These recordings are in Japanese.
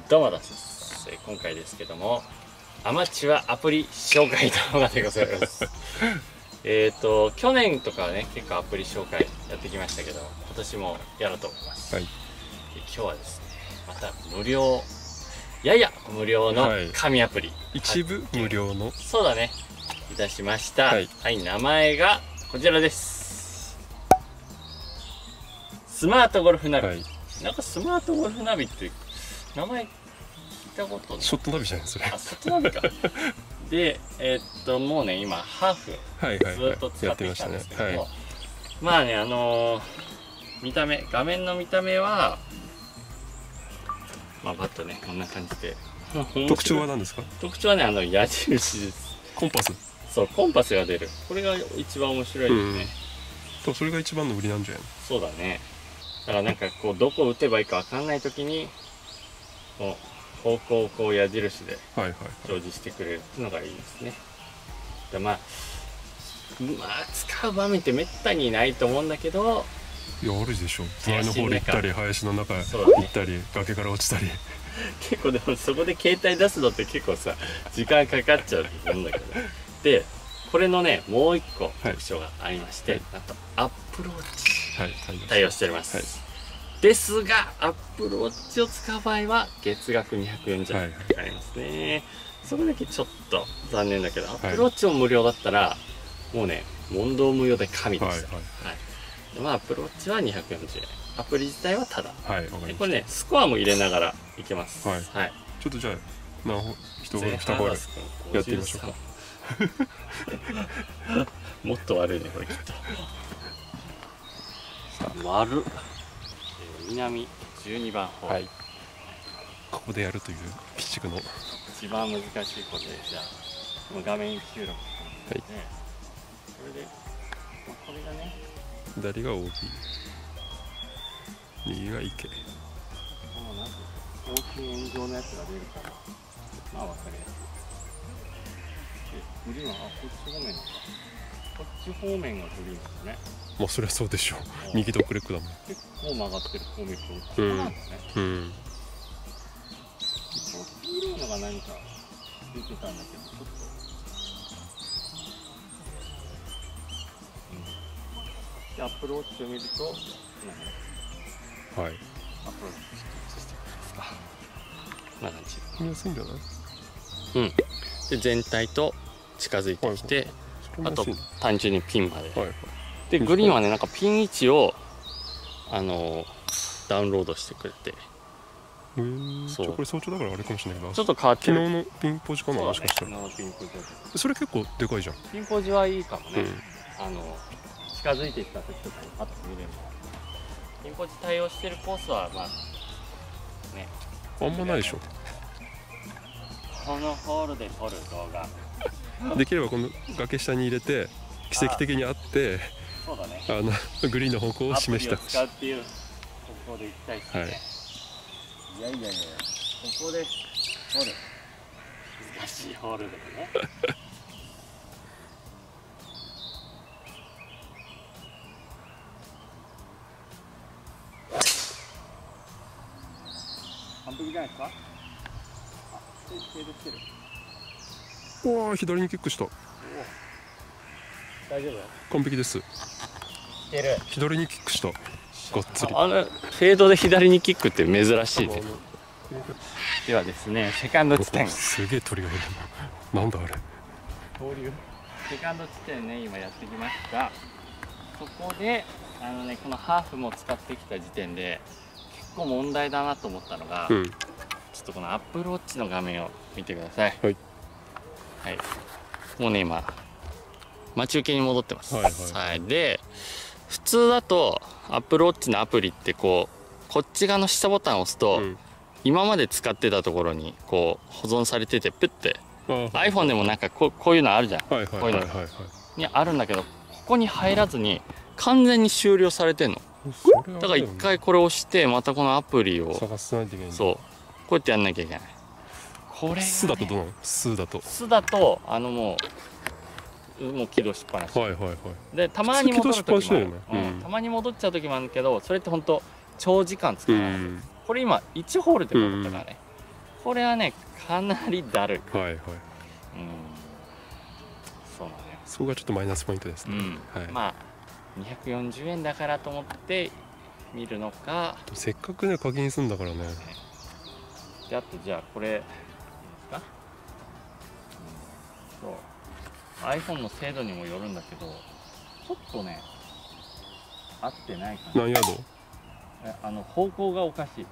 どうもです。今回ですけども、アマチュアアプリ紹介動画でございます。去年とかはね、結構アプリ紹介やってきましたけど、今年もやろうと思います。はい、で今日はですね、また無料、やや無料の紙アプリ。 一部無料の。 そうだね。いたしました。はい、名前がこちらです。スマートゴルフナビ。なんかスマートゴルフナビって名前聞いたことない。 ショットナビじゃないそれ。 あ、ショットナビか。で、もうね、今ハーフずっと使ってきたんですけども、まあね、見た目、画面の見た目はまあバッとね、こんな感じで。 特徴は何ですか？ 特徴はね、矢印です。 コンパス。 そう、コンパスが出る。これが一番面白いですね。 とそれが一番の売りなんじゃないの？ そうだね。だからなんかこうどこを打てばいいかわかんないときに、こう方向をこう矢印で表示してくれるっていうのがいいですね。でまあ使う場面ってめったにないと思うんだけど、 いやあるでしょ。隣の方に行ったり林の中行ったり崖から落ちたり。 結構でもそこで携帯出すのって結構さ時間かかっちゃうと思うんだけど、でこれのねもう一個特徴がありまして、あとアップルウォッチ対応しております。ですがアップルウォッチを使う場合は月額240円かかりますね。それだけちょっと残念だけど、アップルウォッチも無料だったらもうね問答無用で神でした。まあアップルウォッチは240円、アプリ自体はただ。これねスコアも入れながらいけます。ちょっとじゃあ何ホ1ホール2ホールやってみましょうか。 もっと悪いねこれきっと。丸南12番ホール、 ここでやるという鬼畜の一番難しいことで、じゃあ画面収録で、それでこれがね、 左が OB、 右が池。 大きい円状のやつが出るから、まあ分かりやすい。でグリーンはこっち方面か、こっち方面がグリーンですね。 まあそりゃそうでしょう。右ドッグレッグだもん。 結構曲がってる方面とここなんですね。この黄色いのが何か出てたんだけど、ちょっとでアップルウォッチを見ると、アップルウォッチしてくれますか。こんな感じ。 見やすいんじゃない？ で全体と近づいてきて、あと単純にピンまで。でグリーンはね、なんかピン位置をダウンロードしてくれて。 そう。これ早朝だからあれかもしれないけど、 ちょっと変わってる。 昨日のピンポジかな、もしかしたら。それ結構でかいじゃん。 ピンポジはいいかもね。近づいてきた時とかにパッと見れる。ピンポジ対応してるコースはまあね。 あんまないでしょ。 このホールで撮る動画。 できればこの崖下に入れて奇跡的にあって、グリーンの方向を示してほしい。 使うっていう方向で行きたいですね。いやいやいや、ここで撮る難しいホールでもね。完璧じゃないですか。フェードしてる。 うわー、左にキックした。 大丈夫？ 完璧です。左にキックした。がっつり。 フェードで左にキックって珍しいね。ではですね、セカンド地点。 すげえ鳥がいるな。なんだあれ。 恐竜。セカンド地点ね、今やってきました。そこでこのハーフも使ってきた時点で結構問題だなと思ったのが、ちょっとこのアップルウォッチの画面を見てください。もうね今待ち受けに戻ってます。で普通だとアップルウォッチのアプリってこっち側の下ボタンを押すと、今まで使ってたところにこう保存されてて、プッて iPhone でもなんかこういうのあるじゃん。こういうのにあるんだけど、ここに入らずに完全に終了されてんの。だから一回これを押してまたこのアプリを探さないといけない。 そうこうやってやんなきゃいけない。これがね、 スだとどうなの？スだともう起動しっぱなし。でたまに戻る時もある。 たまに戻っちゃう時もあるけど、それって本当長時間使う。これ今1ホールで戻ったからね。 これはねかなりだるい。 はいはい。 そうなんだよ。 そこがちょっとマイナスポイントですね。はい。 まあ240円だからと思って見るのか。 せっかくね課金するんだからね。 であとじゃあこれですか。そう iPhone の精度にもよるんだけど、ちょっとね合ってないかな。 何ヤード？ 方向がおかしい。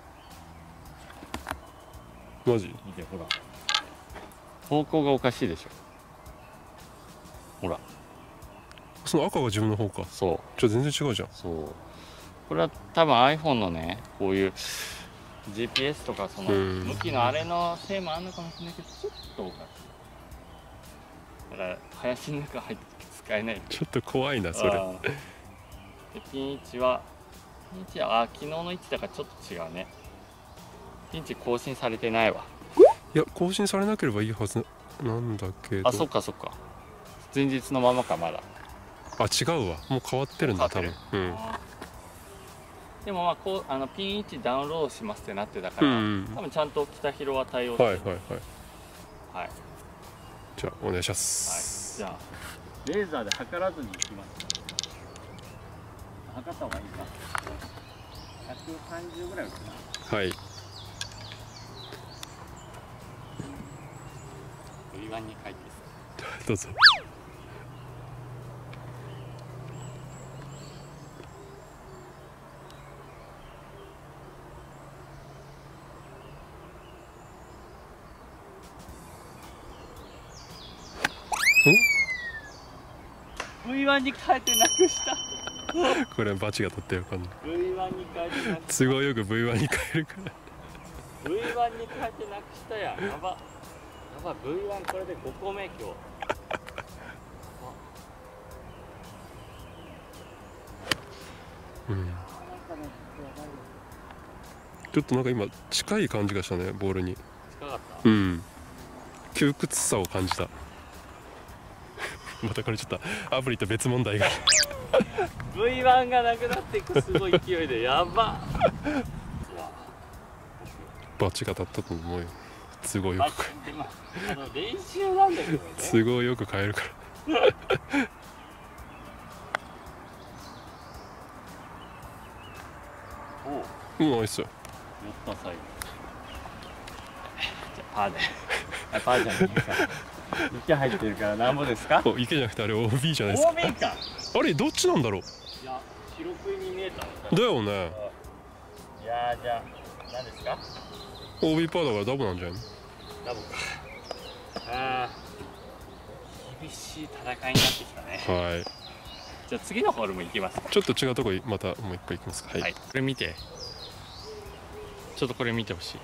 マジ？ 見てほら、方向がおかしいでしょ。ほら、 その赤が自分の方か。 そう。 じゃあ全然違うじゃん。 そう。これは多分 iPhone のねこういう GPS とかその向きのあれのせいもあるのかもしれないけど、ちょっとおかしい。だから林の中入って使えない。 ちょっと怖いなそれ。 でピン位置は昨日の位置だからちょっと違うね。ピン位置更新されてないわ。 いや更新されなければいいはずなんだけど。 あ、そっかそっか。前日のままかまだ。 あ、違うわ。もう変わってるんだ多分。 でもまあこうピン位置ダウンロードしますってなってたから、多分ちゃんと北広は対応してる。はい。 じゃあお願いします。 はい。じゃあレーザーで測らずにいきます。測った方がいいか。130ぐらいかな。 はい。 V1に書いてどうぞ。 V1 に変えてなくした。 これバチが取ってるかんない。 V1 に変えてなくした。 都合よく V1 に変えるから。 V1 に変えてなくしたや。やば。V1 これで5個目今日。 ちょっとなんか今近い感じがしたね、ボールに。 近かった。 窮屈さを感じた。またこれちょっとアプリと別問題が。 V1 がなくなっていくすごい勢いでやば。 バチが当たったと思うよ。都合よく練習なんだけどね。 都合よく変えるから。ナイス。 やった最後。じゃあパーで。パーじゃないか。池入ってるからなんぼですか？ 池じゃなくてあれ OB じゃないですか。 OB か。 あれどっちなんだろう。 いや白食いに見えた。 だよね。 いやじゃあ何ですか？ OB パーだからダボなんじゃないの？ ダボか。ああ厳しい戦いになってきたね。はい。じゃあ次のホールも行きます。 ちょっと違うとこまたもう一回行きますか。 はい。これ見て。ちょっとこれ見てほしい。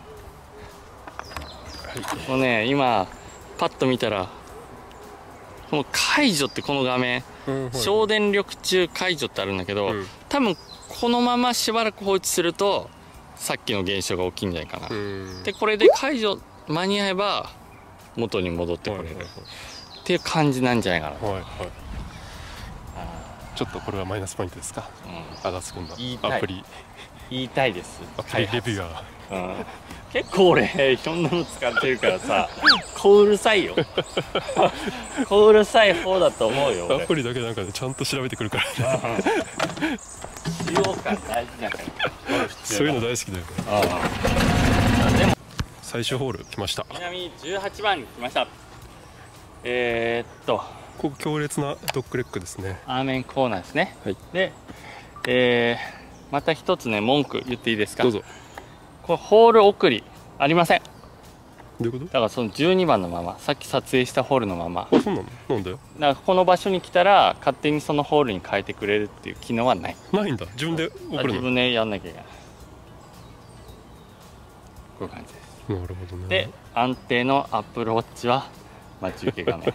もうね今パッと見たらこの解除ってこの画面、省電力中解除ってあるんだけど、多分このまましばらく放置するとさっきの現象が起きるんじゃないかな。でこれで解除間に合えば元に戻ってこれるっていう感じなんじゃないかな。 ちょっとこれはマイナスポイントですか？アガス君のアプリ。 言いたいです。 アプリレビュアー。結構俺ひょんなの使ってるからさ、こうるさいよ。こうるさい方だと思うよ。 アプリだけなんかでちゃんと調べてくるから。 使用感大事だから。 そういうの大好きだよ。 でも最終ホール来ました。 南18番に来ました。 ここ強烈なドッグレッグですね。 アーメンコーナーですね。はい。で、また一つね文句言っていいですか？どうぞ。これホール送りありません。 どういうこと？ だからその12番のまま、さっき撮影したホールのまま。 あ、そうなの？なんで？だからこの場所に来たら勝手にそのホールに変えてくれるっていう機能はない。 ないんだ。自分で送るの？ 自分でやんなきゃいけない。こういう感じです。 なるほどね。 で、安定のアップルウォッチは待ち受け画面。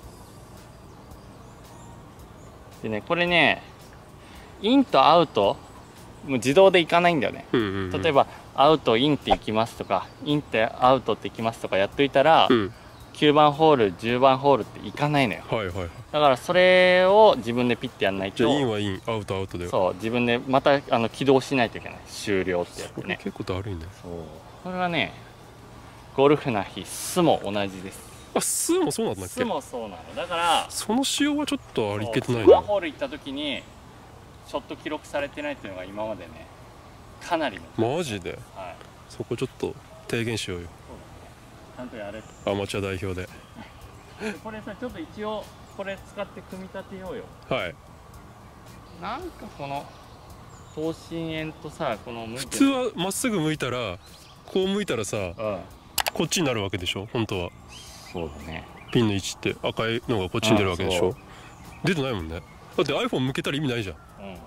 でね、これね、インとアウトもう自動でいかないんだよね。例えばアウトインっていきますとか、インってアウトっていきますとかやっといたら、9番ホール10番ホールっていかないのよ。だからそれを自分でピッてやんないと。 じゃあインはイン、アウトアウトで。 そう、自分でまた起動しないといけない。終了ってやってね。 結構だるいね。 そう、これはねゴルフな日巣も同じです。 あ、巣もそうなんだっけ。 巣もそうなのだから、 その仕様はちょっとありけてないワンな。 ホール行った時にショット記録されてないっていうのが今までねかなりの。 マジで。 はい、 そこちょっと提言しようよ。 ちゃんとやれ。 アマチュア代表で。 これさ、ちょっと一応これ使って組み立てようよ。 はい。 なんかこの等身円とさ、この普通はまっすぐ向いたら、こう向いたらさ、こっちになるわけでしょ本当は。 そうだね。 ピンの位置って赤いのがこっちに出るわけでしょ。出てないもんね。だって iPhone 向けたら意味ないじゃん。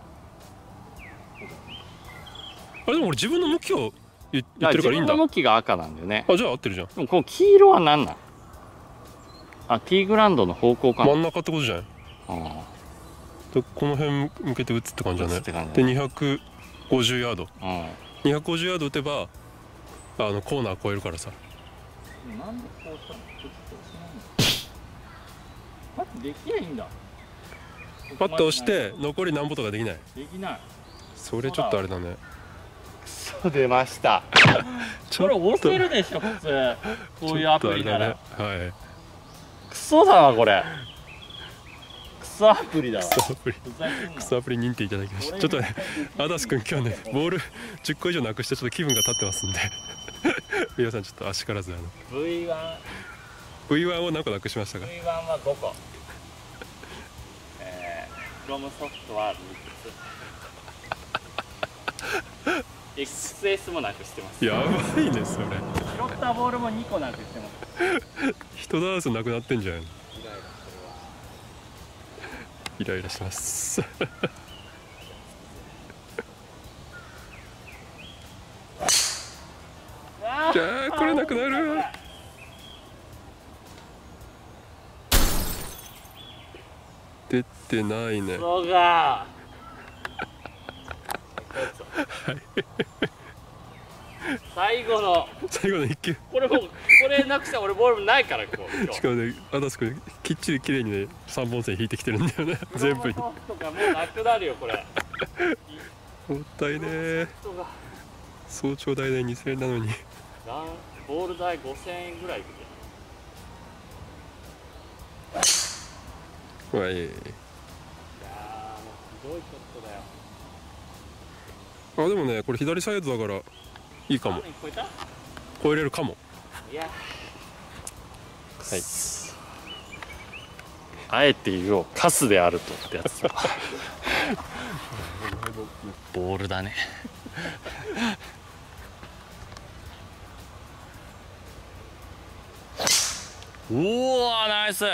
あれでも俺自分の向きを言ってるからいいんだ。 自分の向きが赤なんだよね。 あ、じゃあ合ってるじゃん。 でもこの黄色は何なん？あ、ティーグラウンドの方向かな。 真ん中ってことじゃない。でこの辺向けて打つって感じだね。で250ヤード、250ヤード打てばコーナー越えるからさ。 なんでこうしたの？パッとできないんだ。 パッと押して残り何歩とかできない。 できない。 それちょっとあれだね。 そう出ました。これ押せるでしょ普通。こういうアプリなら。 はい。 クソだわこれ。クソアプリだわ。 クソアプリ認定いただきました。ちょっとね、アダス君今日ねボール10個以上なくしてちょっと気分が立ってますんで皆さんちょっとあしからずV1 を何個なくしましたか。 V1 は5個、クロムソフトは3つXS もなくしてます。 やばいねそれ。 拾ったボールも2個なくしてます。 人ダンスなくなってんじゃん。イライラしますじゃあこれなくなる。出てないね。 そうか。最後の 1球。 これなくしたら俺ボールもないから。こうしかもね、アダス君きっちり綺麗にね3本線引いてきてるんだよね全部に。 とかもうなくなるよこれ。 もったいねー。早朝代で2000円なのにボール代5000円ぐらいで。 はい。いやーもうひどいショットだよ。 あ、でもねこれ左サイドだからいいかも。超えれるかも。 いや、 はい、 あえて言おう、カスであるとってやつボールだねおお、ナイス。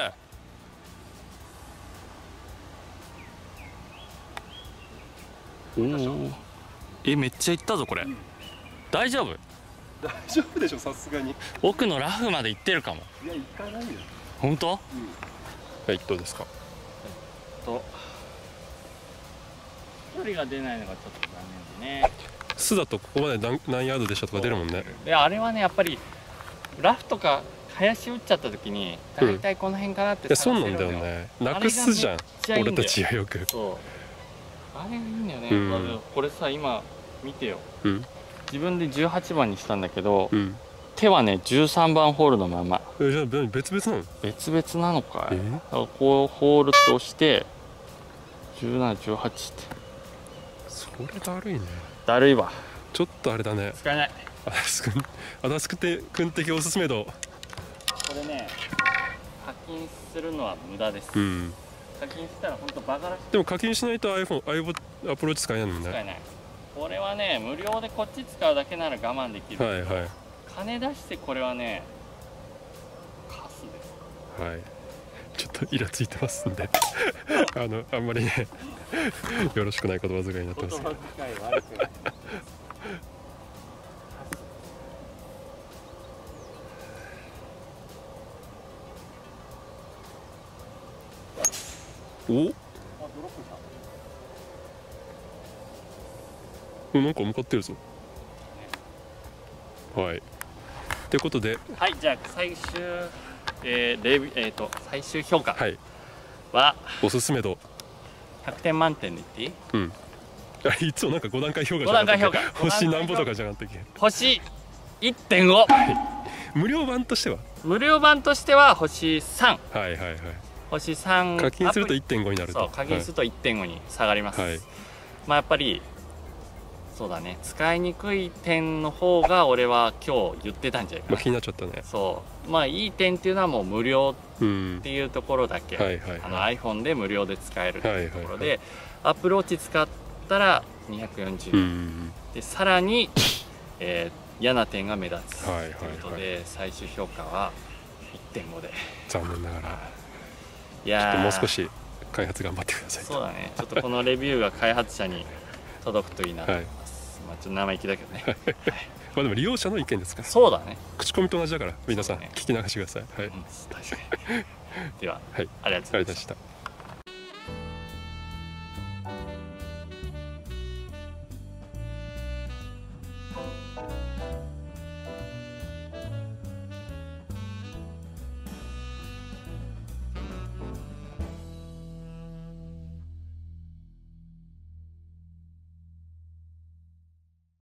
おお、めっちゃいったぞこれ、大丈夫？ 大丈夫でしょさすがに。 奥のラフまで行ってるかも。 いや行かないよ。 本当？ はい、どうですか。 距離が出ないのがちょっと残念でね。 巣だとここまで何ヤードでしたとか出るもんね。 いや、あれはねやっぱりラフとか林打っちゃった時に大体この辺かなってそうなんだよね。なくすじゃん俺たちはよく。 そうあれがいいんだよね。これさ今見てよ、自分で18番にしたんだけど、手はね13番ホールのまま。 じゃあ別々なの？ 別々なのかい。こうホールとして17、18って。 それだるいね。 だるいわ。 ちょっとあれだね。 使えない。 アダス君的おすすめ度。 これね課金するのは無駄です。課金したら本当バカらしい。でも課金しないと iPhone アプローチ使えないもんね。 使えない。これはね無料でこっち使うだけなら我慢できる。はいはい。金出してこれはねカスです。はい。 ちょっとイラついてますんであんまりねよろしくない言葉遣いになってます。言葉遣い悪くない。お、なんか向かってるぞ。はい。ということで、 はい、じゃあ最終最終評価はおすすめ度 100点満点で言っていい？ いつもなんか5段階評価じゃなかったっけ？ 星何歩とかじゃなかったっけ？ 星 1.5。 無料版としては星3。 はいはいはい。 星3。 課金すると 1.5 になると。 そう、課金すると 1.5 に下がります。はい、まあやっぱりそうだね、使いにくい点の方が俺は今日言ってたんじゃないかな。 気になっちゃったね。 そう、まあいい点っていうのはもう無料っていうところだけ、iPhone で無料で使えるっていうところで、Apple Watch使ったら240円、でさらに、嫌な点が目立つということで、最終評価は 1.5 で残念ながら。 いやちょっともう少し開発頑張ってください。 そうだね、ちょっとこのレビューが開発者に届くといいなと思います。まあちょっと生意気だけどね。 まあでも利用者の意見ですから。 そうだね。 口コミと同じだから皆さん聞き流してください。はい。 確かに。では、ありがとうございました。